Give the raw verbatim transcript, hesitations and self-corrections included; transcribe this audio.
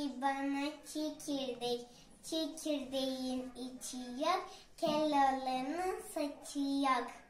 ki bana çekirdek, çekirdeğin içi yok, Keloğlan'ın saçı yok.